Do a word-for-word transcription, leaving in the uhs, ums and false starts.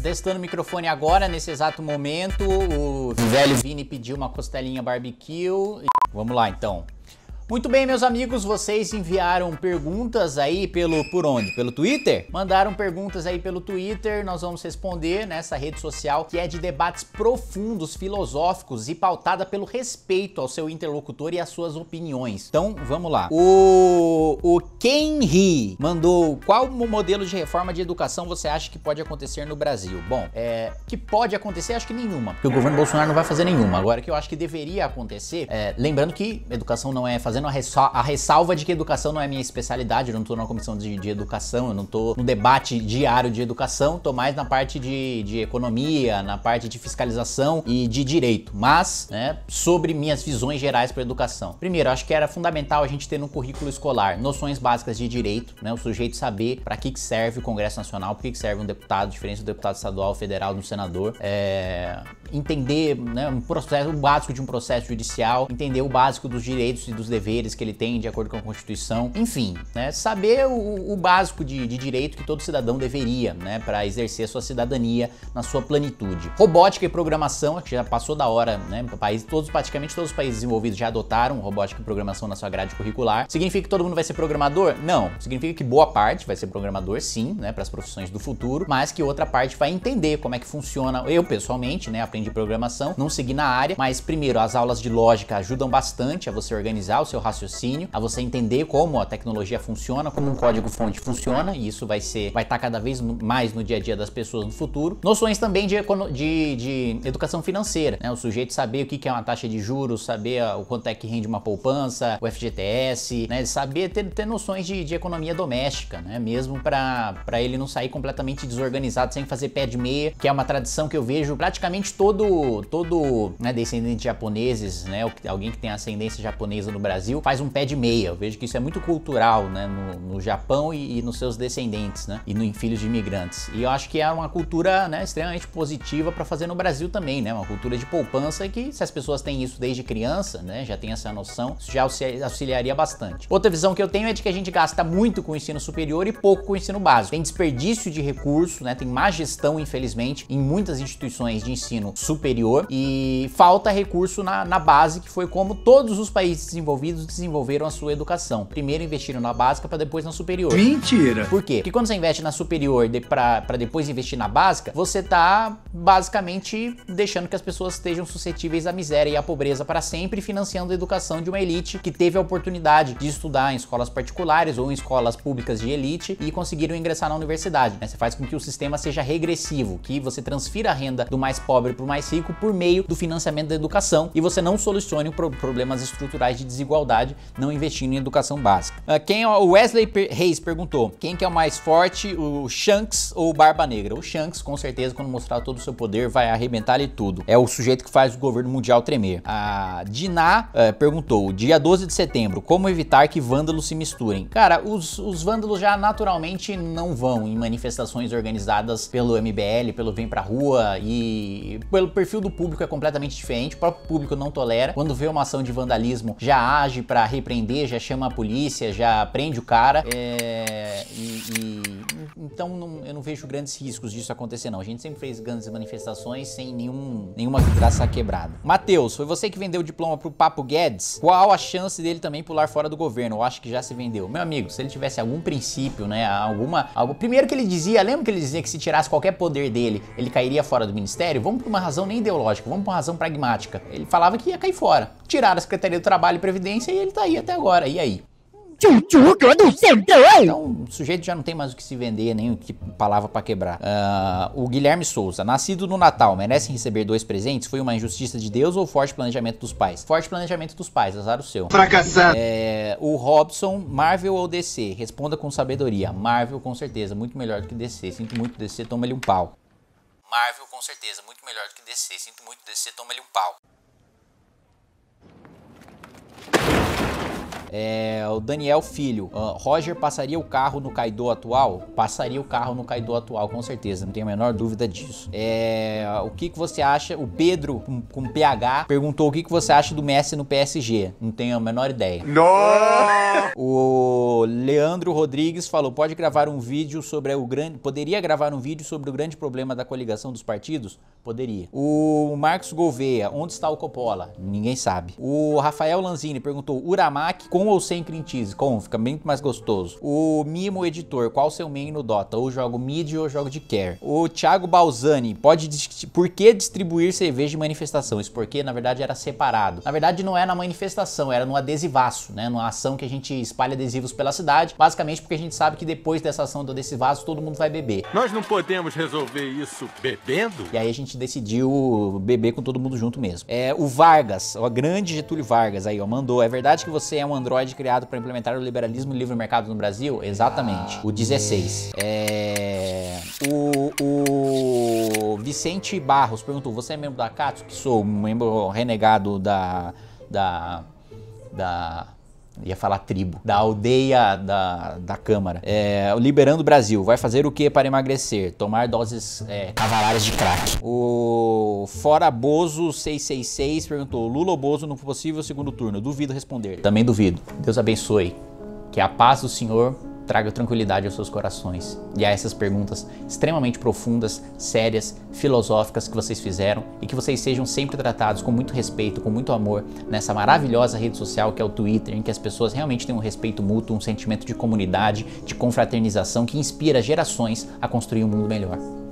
testando o microfone agora, nesse exato momento. O velho Vini pediu uma costelinha barbecue. Vamos lá, então. Muito bem, meus amigos, vocês enviaram perguntas aí pelo, por onde? Pelo Twitter? Mandaram perguntas aí pelo Twitter, nós vamos responder nessa rede social que é de debates profundos, filosóficos e pautada pelo respeito ao seu interlocutor e às suas opiniões. Então, vamos lá. O, o Kenri mandou: qual modelo de reforma de educação você acha que pode acontecer no Brasil? Bom, é, que pode acontecer, acho que nenhuma, porque o governo Bolsonaro não vai fazer nenhuma. Agora, que eu acho que deveria acontecer, é, lembrando que educação não é fazer Fazendo a, ressal a ressalva de que educação não é minha especialidade, eu não tô na comissão de, de educação, eu não tô no debate diário de educação, tô mais na parte de, de economia, na parte de fiscalização e de direito, mas, né, sobre minhas visões gerais para educação. Primeiro, acho que era fundamental a gente ter no currículo escolar noções básicas de direito, né, o sujeito saber para que que serve o Congresso Nacional, para que que serve um deputado, diferente do deputado estadual, federal, do senador, é, entender, né, um processo, o básico de um processo judicial, entender o básico dos direitos e dos deveres que ele tem de acordo com a Constituição, enfim, né, saber o, o básico de, de direito que todo cidadão deveria, né, para exercer sua cidadania na sua plenitude. Robótica e programação, que já passou da hora, né, país, todos, praticamente todos os países desenvolvidos já adotaram robótica e programação na sua grade curricular. Significa que todo mundo vai ser programador? Não. Significa que boa parte vai ser programador, sim, né, para as profissões do futuro, mas que outra parte vai entender como é que funciona. Eu, pessoalmente, né, aprendi programação, não segui na área, mas primeiro, as aulas de lógica ajudam bastante a você organizar o seu raciocínio, a você entender como a tecnologia funciona, como um código-fonte funciona, e isso vai ser, vai estar cada vez mais no dia a dia das pessoas no futuro. Noções também de, de, de educação financeira, né? O sujeito saber o que é uma taxa de juros, saber o quanto é que rende uma poupança, o F G T S, né? Saber ter, ter noções de, de economia doméstica, né? Mesmo para para ele não sair completamente desorganizado sem fazer pé de meia, que é uma tradição que eu vejo praticamente todo, todo, né, descendente de japoneses, né? Alguém que tem ascendência japonesa no Brasil faz um pé de meia. Eu vejo que isso é muito cultural, né, no, no Japão e, e nos seus descendentes, né, e no, em filhos de imigrantes. E eu acho que é uma cultura, né, extremamente positiva para fazer no Brasil também, né, uma cultura de poupança que, se as pessoas têm isso desde criança, né, já tem essa noção, isso já auxiliaria bastante. Outra visão que eu tenho é de que a gente gasta muito com o ensino superior e pouco com o ensino básico. Tem desperdício de recurso, né, tem má gestão, infelizmente, em muitas instituições de ensino superior e falta recurso na, na base, que foi como todos os países desenvolvidos desenvolveram a sua educação. Primeiro investiram na básica para depois na superior. Mentira! Por quê? Porque quando você investe na superior de, para depois investir na básica, você tá basicamente deixando que as pessoas estejam suscetíveis à miséria e à pobreza para sempre, financiando a educação de uma elite que teve a oportunidade de estudar em escolas particulares ou em escolas públicas de elite e conseguiram ingressar na universidade, né? Você faz com que o sistema seja regressivo, que você transfira a renda do mais pobre para o mais rico por meio do financiamento da educação e você não solucione pro problemas estruturais de desigualdade não investindo em educação básica. Uh, quem é o Wesley Reis perguntou: quem que é o mais forte, o Shanks ou o Barba Negra? O Shanks, com certeza, quando mostrar todo o seu poder, vai arrebentar ele tudo. É o sujeito que faz o governo mundial tremer. A Diná uh, perguntou: dia doze de setembro, como evitar que vândalos se misturem? Cara, os, os vândalos já naturalmente não vão em manifestações organizadas pelo M B L, pelo Vem Pra Rua, e pelo perfil do público é completamente diferente. O próprio público não tolera. Quando vê uma ação de vandalismo, já age para repreender, já chama a polícia, já prende o cara, é, e, e então não, eu não vejo grandes riscos disso acontecer não. A gente sempre fez grandes manifestações sem nenhum, nenhuma graça quebrada. Matheus, foi você que vendeu o diploma pro Papo Guedes? Qual a chance dele também pular fora do governo? Eu acho que já se vendeu. Meu amigo, se ele tivesse algum princípio, né, alguma, algo, primeiro que ele dizia, lembra que ele dizia que se tirasse qualquer poder dele, ele cairia fora do ministério? Vamos por uma razão nem ideológica, vamos por uma razão pragmática. Ele falava que ia cair fora. Tiraram a Secretaria do Trabalho e Previdência e ele tá aí até agora. E aí? Então, o sujeito já não tem mais o que se vender, nem o que palavra pra quebrar. Uh, o Guilherme Souza: nascido no Natal, merecem receber dois presentes? Foi uma injustiça de Deus ou forte planejamento dos pais? Forte planejamento dos pais, azar o seu. Fracassado. É, o Robson: Marvel ou D C? Responda com sabedoria. Marvel, com certeza, muito melhor do que D C. Sinto muito D C, toma-lhe um pau. Marvel, com certeza, muito melhor do que D C. Sinto muito D C, toma-lhe um pau. É, o Daniel Filho, uh, Roger passaria o carro no Kaido atual? Passaria o carro no Kaido atual, com certeza, não tenho a menor dúvida disso. É, o que, que você acha? O Pedro, com, com P H, perguntou o que, que você acha do Messi no P S G. Não tenho a menor ideia. Não! O Leandro Rodrigues falou, pode gravar um vídeo sobre o grande... Poderia gravar um vídeo sobre o grande problema da coligação dos partidos? Poderia. O Marcos Gouveia, onde está o Coppola? Ninguém sabe. O Rafael Lanzini perguntou, Uramaki com ou sem cream cheese? Com, fica muito mais gostoso. O Mimo Editor, qual o seu main no Dota? Ou jogo mid ou jogo de care? O Thiago Balzani, pode por que distribuir cerveja de manifestação? Isso porque, na verdade, era separado. Na verdade, não é na manifestação, era no adesivaço, né? Numa ação que a gente espalha adesivos pela cidade, basicamente porque a gente sabe que depois dessa ação do adesivaço, todo mundo vai beber. Nós não podemos resolver isso bebendo? E aí a gente decidiu beber com todo mundo junto mesmo. É, o Vargas, o grande Getúlio Vargas aí, ó, mandou, é verdade que você é um androide criado para implementar o liberalismo e livre mercado no Brasil? Exatamente. O dezesseis. É... O, o Vicente Barros perguntou, você é membro da Katsuki? Sou um membro renegado da... da... da... ia falar tribo, da aldeia da, da Câmara. É, o Liberando Brasil, vai fazer o que para emagrecer? Tomar doses é, cavalares de crack. O Fora Bozo seiscentos e sessenta e seis perguntou, Lula ou Bozo no possível segundo turno? Duvido responder. Também duvido. Deus abençoe. Que a paz do Senhor traga tranquilidade aos seus corações. E a essas perguntas extremamente profundas, sérias, filosóficas que vocês fizeram e que vocês sejam sempre tratados com muito respeito, com muito amor nessa maravilhosa rede social que é o Twitter, em que as pessoas realmente têm um respeito mútuo, um sentimento de comunidade, de confraternização que inspira gerações a construir um mundo melhor.